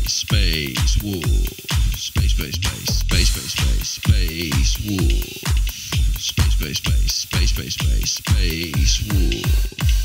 space wolf. Space, space, space, space, space, space, space wolf. Space, space, space, space, space, space, space wolf.